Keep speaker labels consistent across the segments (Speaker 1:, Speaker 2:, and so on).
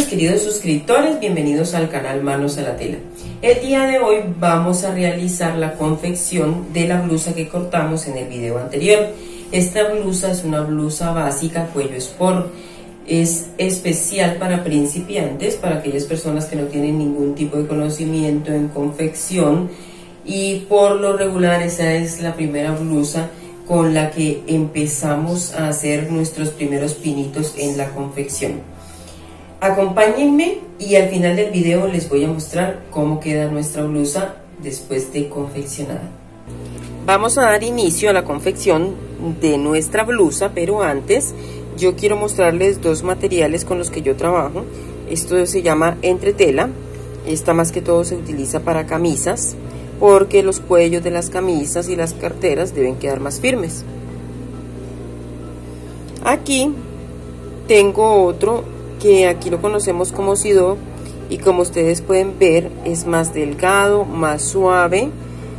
Speaker 1: queridos suscriptores, bienvenidos al canal Manos a la Tela. El día de hoy vamos a realizar la confección de la blusa que cortamos en el video anterior. Esta blusa es una blusa básica, cuello sport. Es especial para principiantes, para aquellas personas que no tienen ningún tipo de conocimiento en confección, y por lo regular esa es la primera blusa con la que empezamos a hacer nuestros primeros pinitos en la confección. Acompáñenme y al final del video les voy a mostrar cómo queda nuestra blusa después de confeccionada. Vamos a dar inicio a la confección de nuestra blusa, pero antes yo quiero mostrarles dos materiales con los que yo trabajo. Esto se llama entretela. Esta más que todo se utiliza para camisas, porque los cuellos de las camisas y las carteras deben quedar más firmes. Aquí tengo otro que aquí lo conocemos como sidó, y como ustedes pueden ver es más delgado, más suave,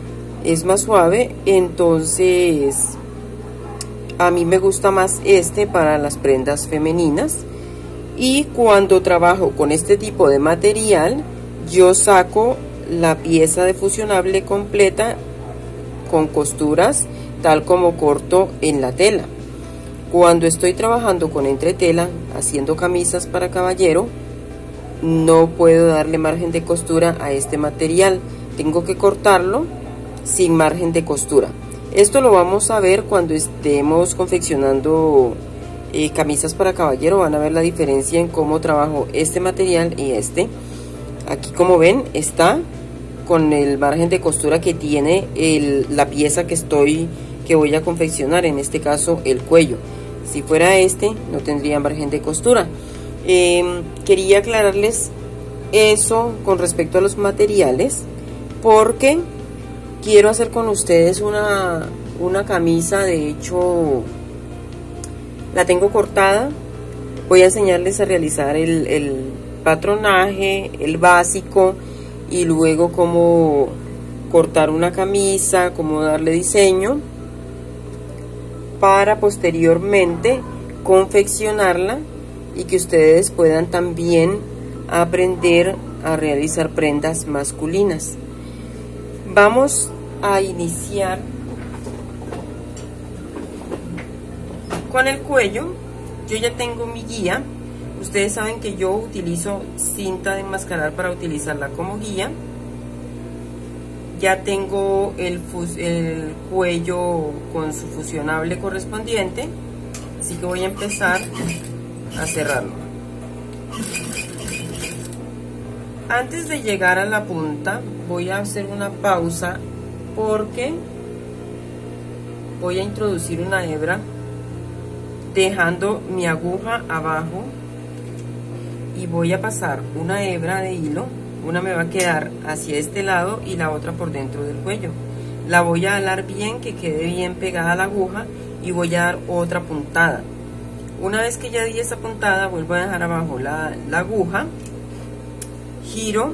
Speaker 1: entonces a mí me gusta más este para las prendas femeninas. Y cuando trabajo con este tipo de material, yo saco la pieza de fusionable completa con costuras tal como corto en la tela. Cuando estoy trabajando con entretela, haciendo camisas para caballero, no puedo darle margen de costura a este material. Tengo que cortarlo sin margen de costura. Esto lo vamos a ver cuando estemos confeccionando camisas para caballero. Van a ver la diferencia en cómo trabajo este material y este. Aquí, como ven, está con el margen de costura que tiene la pieza que voy a confeccionar, en este caso el cuello. Si fuera este, no tendría margen de costura. Quería aclararles eso con respecto a los materiales, porque quiero hacer con ustedes una camisa. De hecho, la tengo cortada. Voy a enseñarles a realizar el patronaje, el básico, y luego cómo cortar una camisa, cómo darle diseño, para posteriormente confeccionarla y que ustedes puedan también aprender a realizar prendas masculinas. Vamos a iniciar con el cuello. Yo ya tengo mi guía. Ustedes saben que yo utilizo cinta de enmascarar para utilizarla como guía. Ya tengo el cuello con su fusionable correspondiente, así que voy a empezar a cerrarlo. Antes de llegar a la punta voy a hacer una pausa, porque voy a introducir una hebra dejando mi aguja abajo, y voy a pasar una hebra de hilo. Una me va a quedar hacia este lado y la otra por dentro del cuello. La voy a alar bien, que quede bien pegada a la aguja, y voy a dar otra puntada. Una vez que ya di esa puntada, vuelvo a dejar abajo la aguja, giro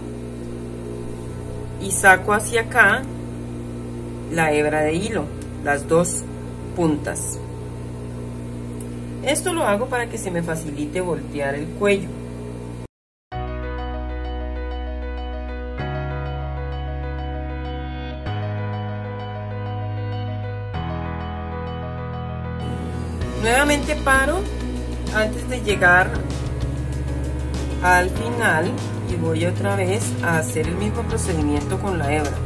Speaker 1: y saco hacia acá la hebra de hilo, las dos puntas. Esto lo hago para que se me facilite voltear el cuello. Nuevamente paro antes de llegar al final y voy otra vez a hacer el mismo procedimiento con la hebra.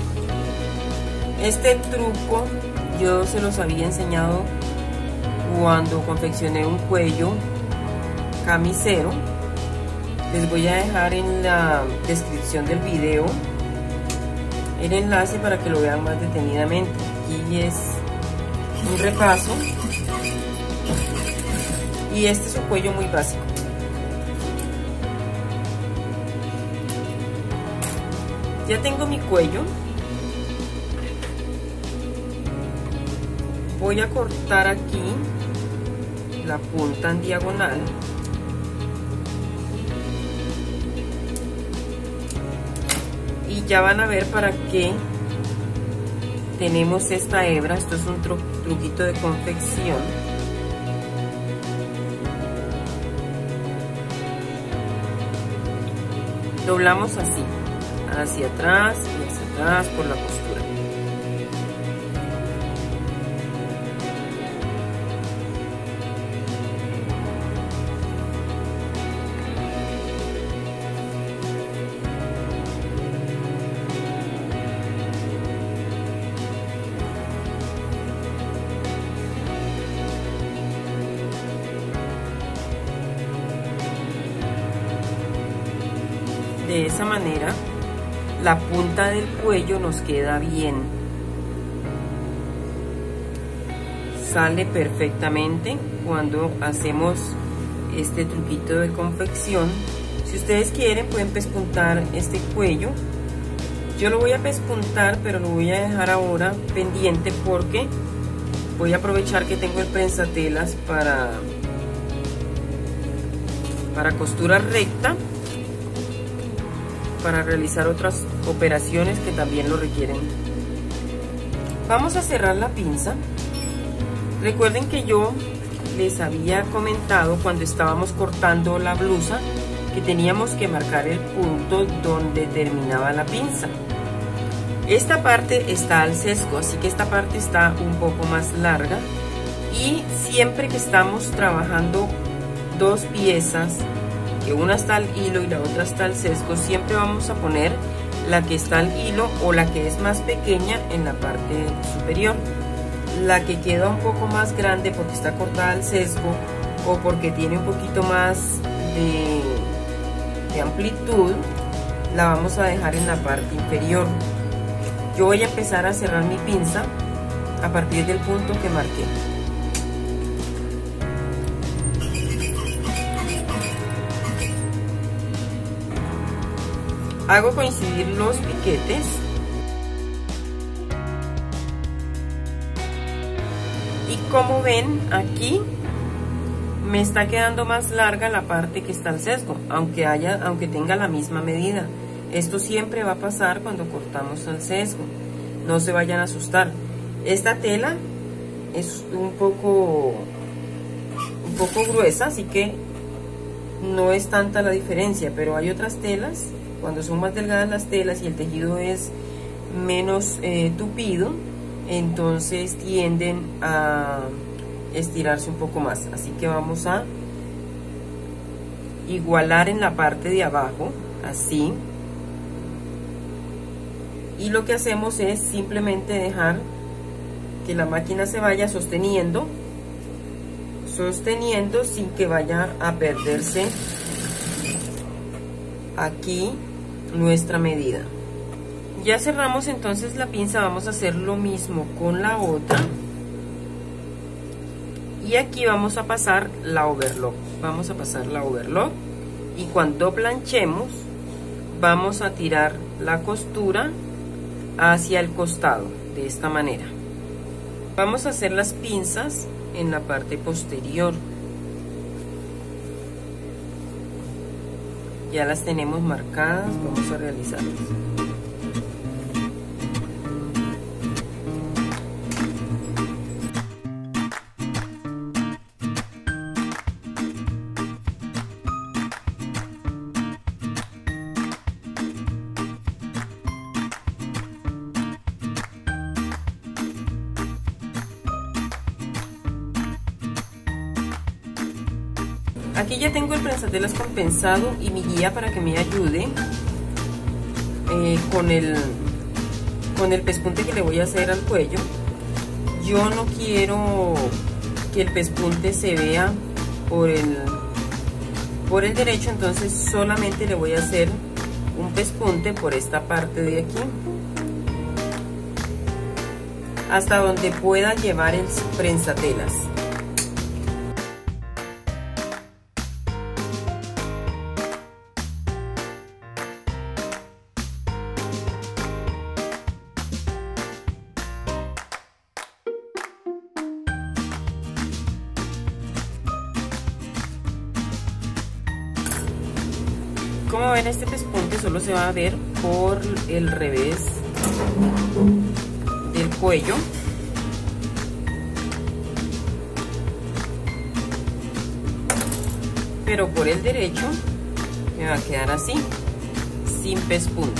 Speaker 1: Este truco yo se los había enseñado cuando confeccioné un cuello camisero. Les voy a dejar en la descripción del video el enlace para que lo vean más detenidamente. Aquí es un repaso. Y este es un cuello muy básico. Ya tengo mi cuello. Voy a cortar aquí la punta en diagonal. Y ya van a ver para qué tenemos esta hebra. Esto es un truquito de confección. doblamos así, hacia atrás y hacia atrás por la costura. De esa manera la punta del cuello nos queda bien, sale perfectamente cuando hacemos este truquito de confección. Si ustedes quieren pueden pespuntar este cuello. Yo lo voy a pespuntar, pero lo voy a dejar ahora pendiente porque voy a aprovechar que tengo el prensatelas para costura recta, para realizar otras operaciones que también lo requieren. Vamos a cerrar la pinza. Recuerden que yo les había comentado cuando estábamos cortando la blusa que teníamos que marcar el punto donde terminaba la pinza. Esta parte está al sesgo, así que esta parte está un poco más larga, y siempre que estamos trabajando dos piezas, que una está al hilo y la otra está al sesgo, siempre vamos a poner la que está al hilo o la que es más pequeña en la parte superior. La que queda un poco más grande porque está cortada al sesgo o porque tiene un poquito más de amplitud, la vamos a dejar en la parte inferior. Yo voy a empezar a cerrar mi pinza a partir del punto que marqué. Hago coincidir los piquetes y como ven aquí me está quedando más larga la parte que está al sesgo, aunque tenga la misma medida. Esto siempre va a pasar cuando cortamos al sesgo, no se vayan a asustar. Esta tela es un poco gruesa, así que no es tanta la diferencia, pero hay otras telas, cuando son más delgadas las telas y el tejido es menos tupido, entonces tienden a estirarse un poco más. Así que vamos a igualar en la parte de abajo, así. Y lo que hacemos es simplemente dejar que la máquina se vaya sosteniendo sin que vaya a perderse aquí nuestra medida. Ya cerramos entonces la pinza. Vamos a hacer lo mismo con la otra y aquí vamos a pasar la overlock. Y cuando planchemos vamos a tirar la costura hacia el costado de esta manera. Vamos a hacer las pinzas en la parte posterior. Ya las tenemos marcadas, vamos a realizarlas. Aquí ya tengo el prensatelas compensado y mi guía para que me ayude con el pespunte que le voy a hacer al cuello. Yo no quiero que el pespunte se vea por el derecho, entonces solamente le voy a hacer un pespunte por esta parte de aquí, hasta donde pueda llevar el prensatelas. Como ven, este pespunte solo se va a ver por el revés del cuello. Pero por el derecho me va a quedar así. sin pespunte,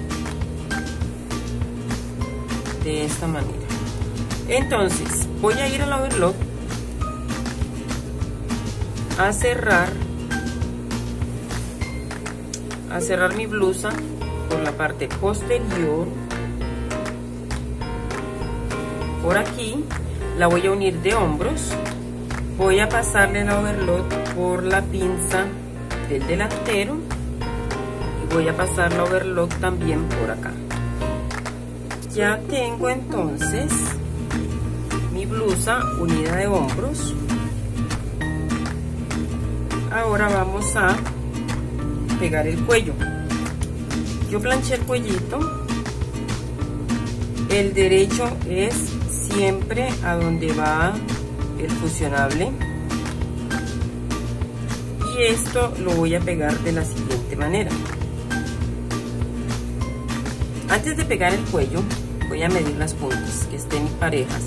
Speaker 1: de esta manera. Entonces voy a ir al overlock a cerrar mi blusa por la parte posterior. Por aquí la voy a unir de hombros, voy a pasarle el overlock por la pinza del delantero y voy a pasar la overlock también por acá. Ya tengo entonces mi blusa unida de hombros. Ahora vamos a pegar el cuello. Yo planché el cuellito, el derecho es siempre a donde va el fusionable y esto lo voy a pegar de la siguiente manera. Antes de pegar el cuello voy a medir las puntas que estén parejas.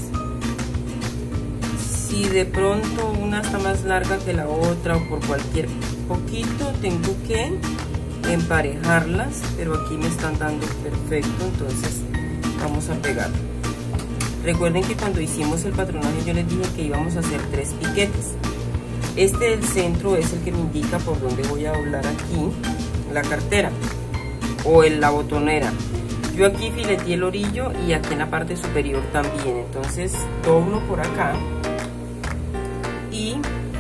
Speaker 1: Si de pronto una está más larga que la otra o por cualquier poquito tengo que emparejarlas, pero aquí me están dando perfecto, entonces vamos a pegar. Recuerden que cuando hicimos el patronaje yo les dije que íbamos a hacer 3 piquetes. Este del centro es el que me indica por dónde voy a doblar aquí la cartera o en la botonera. Yo aquí fileteé el orillo y aquí en la parte superior también, entonces doblo por acá y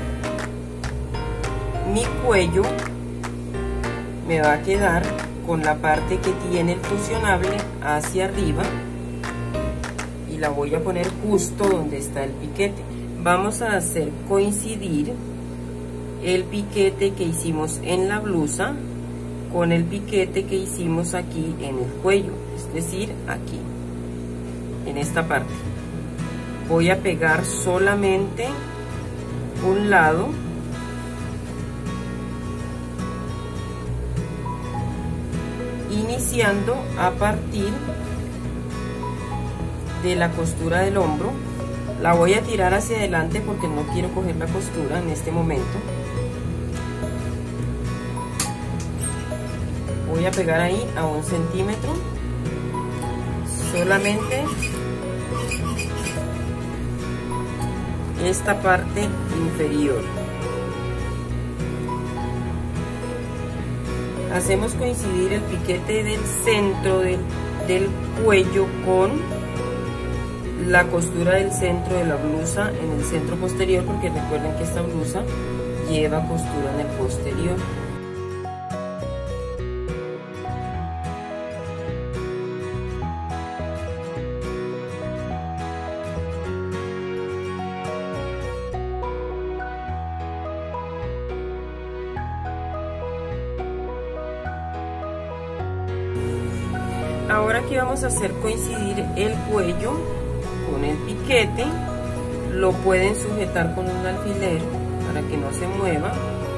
Speaker 1: mi cuello me va a quedar con la parte que tiene el fusionable hacia arriba y la voy a poner justo donde está el piquete. Vamos a hacer coincidir el piquete que hicimos en la blusa con el piquete que hicimos aquí en el cuello, es decir, aquí, en esta parte. Voy a pegar solamente un lado iniciando a partir de la costura del hombro. La voy a tirar hacia adelante porque no quiero coger la costura en este momento. Voy a pegar ahí a 1 centímetro, solamente esta parte inferior. Hacemos coincidir el piquete del centro del cuello con la costura del centro de la blusa en el centro posterior, porque recuerden que esta blusa lleva costura en el posterior. Ahora aquí vamos a hacer coincidir el cuello con el piquete. Lo pueden sujetar con un alfiler para que no se mueva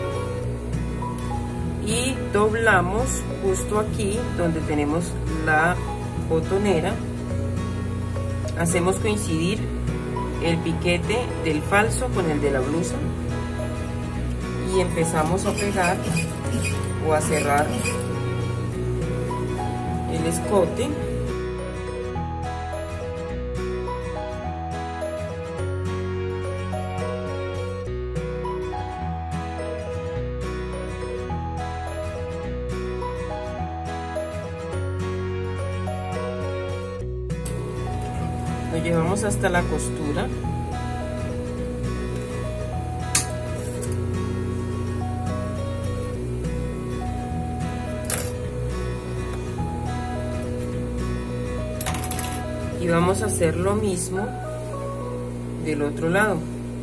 Speaker 1: y doblamos justo aquí donde tenemos la botonera. Hacemos coincidir el piquete del falso con el de la blusa y empezamos a pegar o a cerrar el escote. Lo llevamos hasta la costura. Y vamos a hacer lo mismo del otro lado.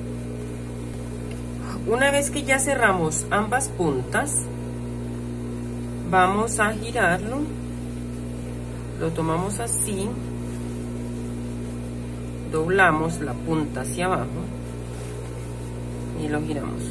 Speaker 1: Una vez que ya cerramos ambas puntas, vamos a girarlo. Lo tomamos así, doblamos la punta hacia abajo y lo giramos.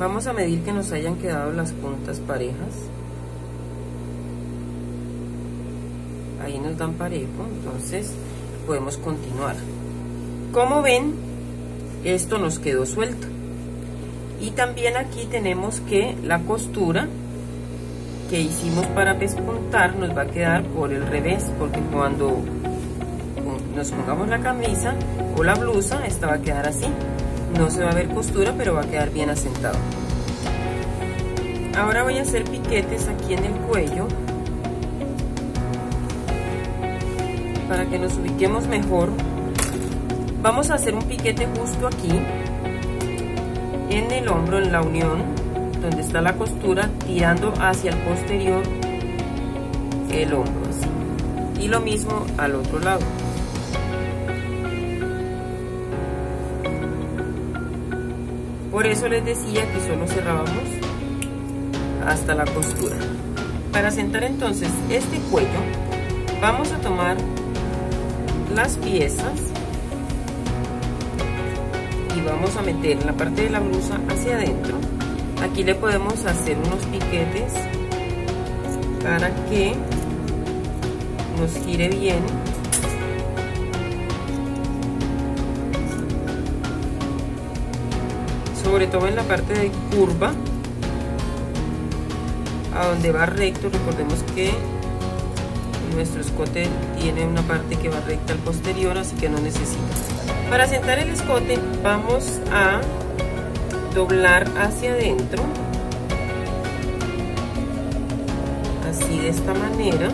Speaker 1: Vamos a medir que nos hayan quedado las puntas parejas. Ahí nos dan parejo, entonces podemos continuar. Como ven, esto nos quedó suelto. Y también aquí tenemos que la costura que hicimos para pespuntar nos va a quedar por el revés, porque cuando nos pongamos la camisa o la blusa, esta va a quedar así. No se va a ver costura, pero va a quedar bien asentado. Ahora voy a hacer piquetes aquí en el cuello para que nos ubiquemos mejor. Vamos a hacer un piquete justo aquí en el hombro, en la unión donde está la costura, tirando hacia el posterior el hombro, así. Y lo mismo al otro lado. Por eso les decía que solo cerrábamos hasta la costura. Para sentar entonces este cuello, vamos a tomar las piezas y vamos a meter la parte de la blusa hacia adentro. Aquí le podemos hacer unos piquetes para que nos gire bien. Sobre todo en la parte de curva, a donde va recto. Recordemos que nuestro escote tiene una parte que va recta al posterior, así que no necesita. Para sentar el escote vamos a doblar hacia adentro, así, de esta manera,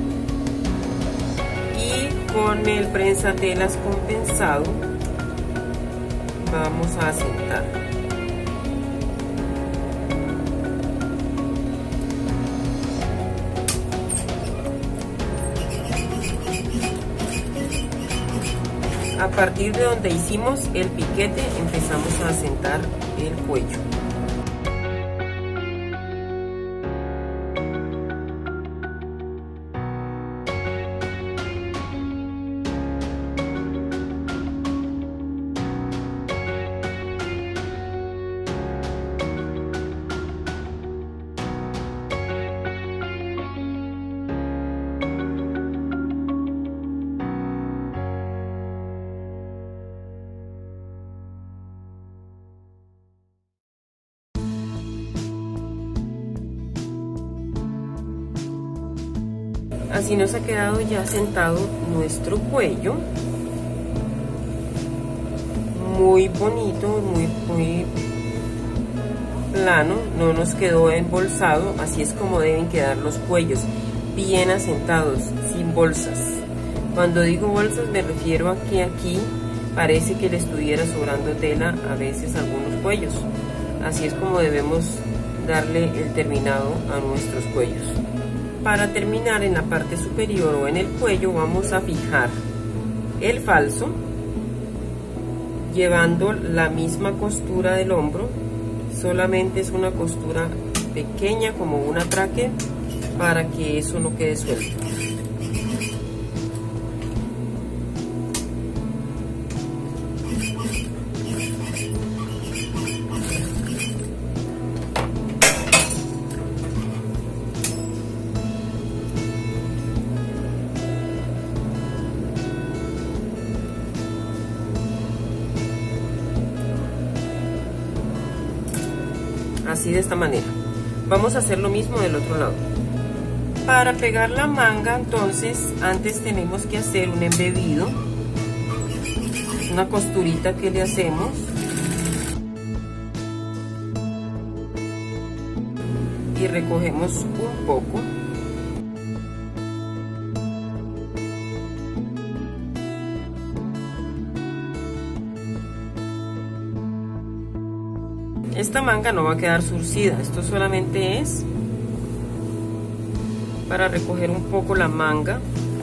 Speaker 1: y con el prensatelas compensado vamos a asentar. A partir de donde hicimos el piquete, empezamos a asentar el cuello. Así nos ha quedado ya sentado nuestro cuello, muy bonito, muy plano, no nos quedó embolsado. Así es como deben quedar los cuellos, bien asentados, sin bolsas. Cuando digo bolsas me refiero a que aquí parece que le estuviera sobrando tela a veces a algunos cuellos. Así es como debemos darle el terminado a nuestros cuellos. Para terminar, en la parte superior o en el cuello vamos a fijar el falso llevando la misma costura del hombro, solamente es una costura pequeña como un atraque para que eso no quede suelto. Así, de esta manera. Vamos a hacer lo mismo del otro lado. Para pegar la manga, entonces, antes tenemos que hacer un embebido, una costurita que le hacemos y recogemos un poco. Esta manga no va a quedar surcida, esto solamente es para recoger un poco la manga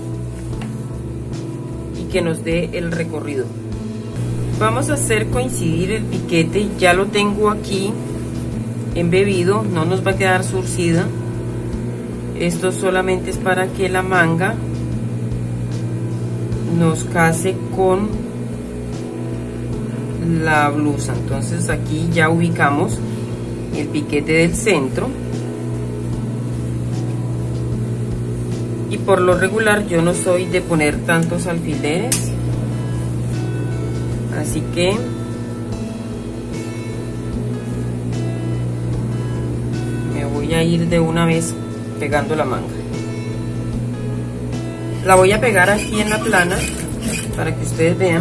Speaker 1: y que nos dé el recorrido. Vamos a hacer coincidir el piquete, ya lo tengo aquí embebido, no nos va a quedar surcida. Esto solamente es para que la manga nos case con la blusa. Entonces aquí ya ubicamos el piquete del centro. Y por lo regular yo no soy de poner tantos alfileres, así que me voy a ir de una vez pegando la manga. La voy a pegar aquí en la plana para que ustedes vean.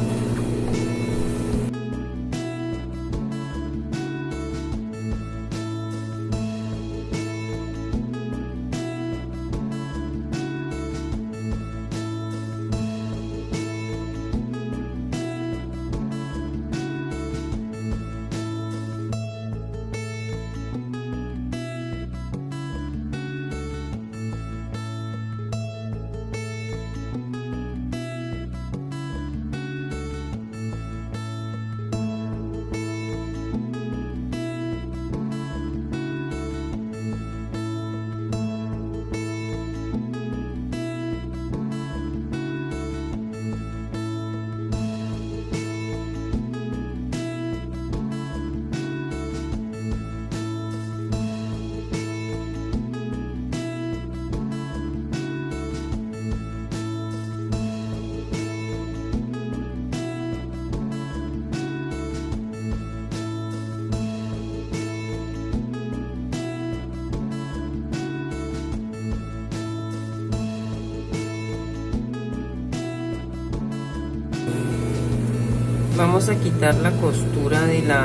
Speaker 1: Vamos a quitar la costura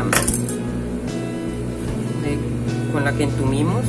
Speaker 1: con la que entumimos.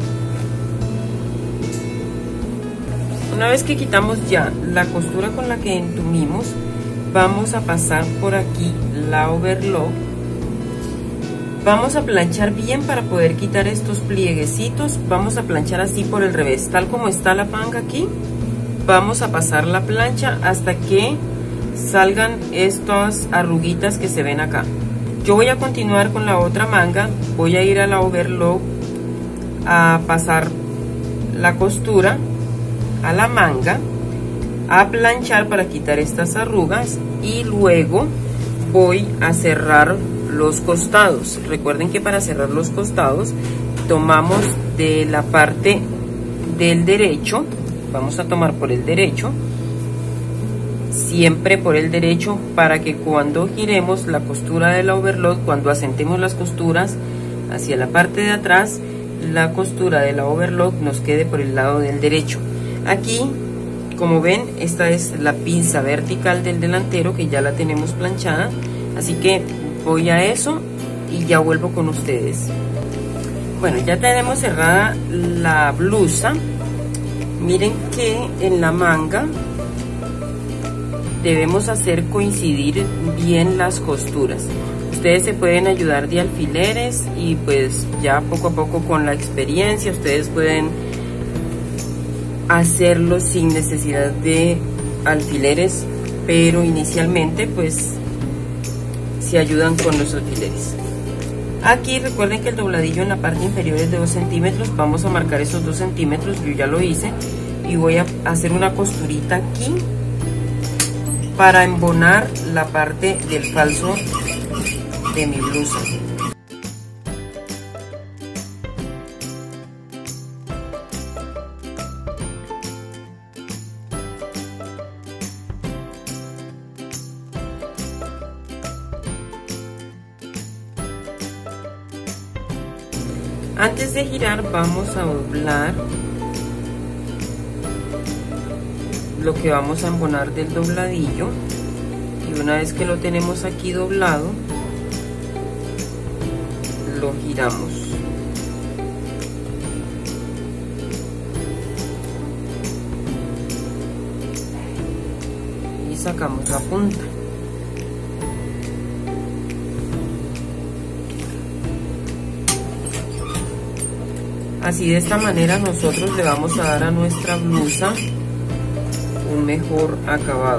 Speaker 1: Una vez que quitamos ya la costura con la que entumimos, vamos a pasar por aquí la overlock. Vamos a planchar bien para poder quitar estos plieguecitos. Vamos a planchar así por el revés, tal como está la manga aquí. Vamos a pasar la plancha hasta que salgan estas arruguitas que se ven acá. Yo voy a continuar con la otra manga. Voy a ir a la overlock a pasar la costura a la manga, a planchar para quitar estas arrugas, y luego voy a cerrar los costados. Recuerden que para cerrar los costados tomamos de la parte del derecho, vamos a tomar por el derecho, siempre por el derecho, para que cuando giremos la costura de la overlock, cuando asentemos las costuras hacia la parte de atrás, la costura de la overlock nos quede por el lado del derecho. Aquí, como ven, esta es la pinza vertical del delantero que ya la tenemos planchada, así que voy a eso y ya vuelvo con ustedes. Bueno, ya tenemos cerrada la blusa. Miren que en la manga debemos hacer coincidir bien las costuras. Ustedes se pueden ayudar de alfileres y pues ya poco a poco con la experiencia ustedes pueden hacerlo sin necesidad de alfileres, pero inicialmente pues se ayudan con los alfileres. Aquí recuerden que el dobladillo en la parte inferior es de 2 centímetros. Vamos a marcar esos 2 centímetros, yo ya lo hice, y voy a hacer una costurita aquí para embonar la parte del falso de mi blusa. Antes de girar vamos a doblar lo que vamos a embonar del dobladillo, y una vez que lo tenemos aquí doblado lo giramos. Y sacamos la punta. Así, de esta manera nosotros le vamos a dar a nuestra blusa un mejor acabado.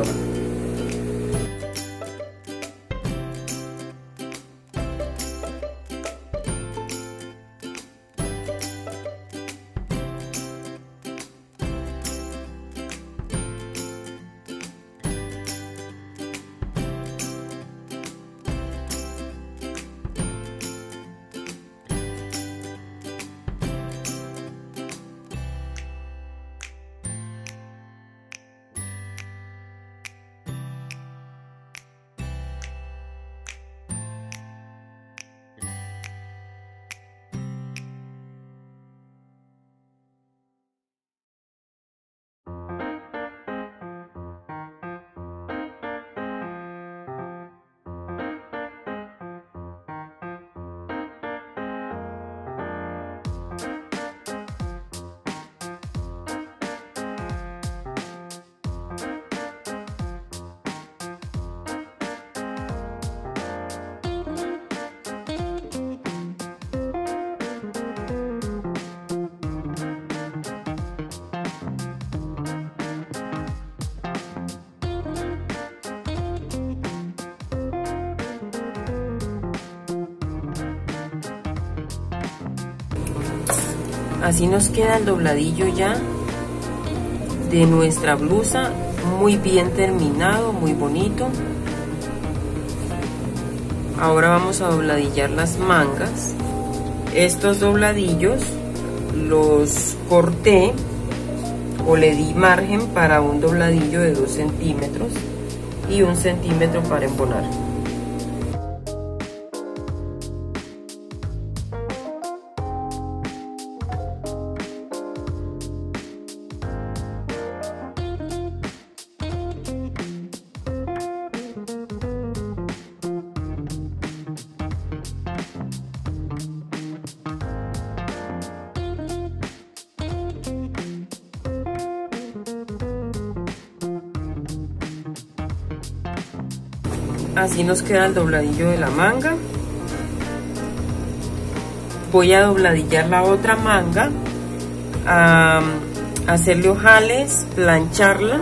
Speaker 1: Así nos queda el dobladillo ya de nuestra blusa, muy bien terminado, muy bonito. Ahora vamos a dobladillar las mangas. Estos dobladillos los corté o le di margen para un dobladillo de 2 centímetros y 1 centímetro para embonar. Así nos queda el dobladillo de la manga. Voy a dobladillar la otra manga, a hacerle ojales, plancharla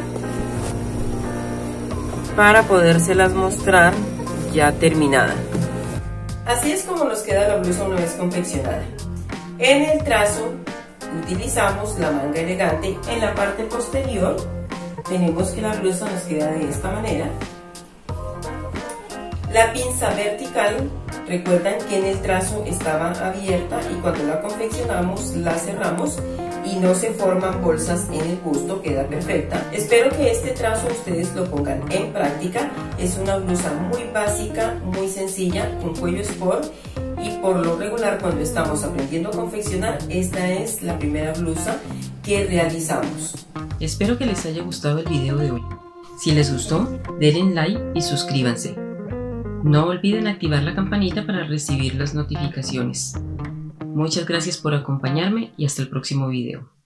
Speaker 1: para podérselas mostrar ya terminada. Así es como nos queda la blusa una vez confeccionada. En el trazo utilizamos la manga elegante. En la parte posterior tenemos que la blusa nos queda de esta manera. La pinza vertical, recuerdan que en el trazo estaba abierta y cuando la confeccionamos la cerramos y no se forman bolsas en el busto, queda perfecta. Espero que este trazo ustedes lo pongan en práctica. Es una blusa muy básica, muy sencilla, con cuello sport, y por lo regular cuando estamos aprendiendo a confeccionar, esta es la primera blusa que realizamos.
Speaker 2: Espero que les haya gustado el video de hoy. Si les gustó, denle like y suscríbanse. No olviden activar la campanita para recibir las notificaciones. Muchas gracias por acompañarme y hasta el próximo video.